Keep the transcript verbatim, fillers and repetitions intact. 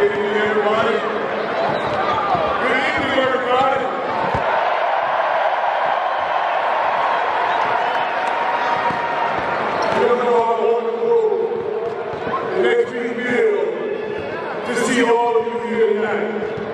evening, everybody. Good evening, everybody. You don't know how wonderful it makes me feel to see all of you here tonight.